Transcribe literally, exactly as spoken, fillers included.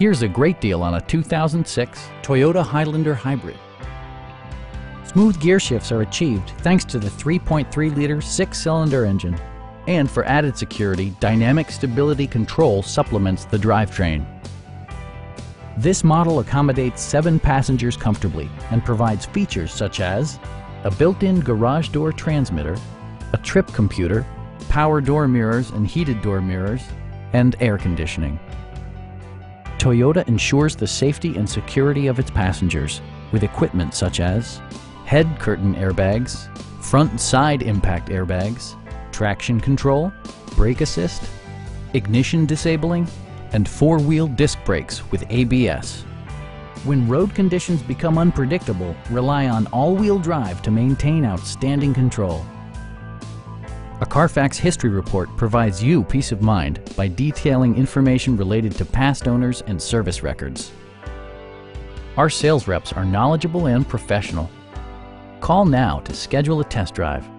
Here's a great deal on a two thousand six Toyota Highlander Hybrid. Smooth gear shifts are achieved thanks to the three point three liter six-cylinder engine. And for added security, dynamic stability control supplements the drivetrain. This model accommodates seven passengers comfortably and provides features such as a built-in garage door transmitter, a trip computer, power door mirrors and heated door mirrors, and air conditioning. Toyota ensures the safety and security of its passengers with equipment such as head curtain airbags, front and side impact airbags, traction control, brake assist, ignition disabling, and four-wheel disc brakes with A B S. When road conditions become unpredictable, rely on all-wheel drive to maintain outstanding control. A Carfax history report provides you peace of mind by detailing information related to past owners and service records. Our sales reps are knowledgeable and professional. Call now to schedule a test drive.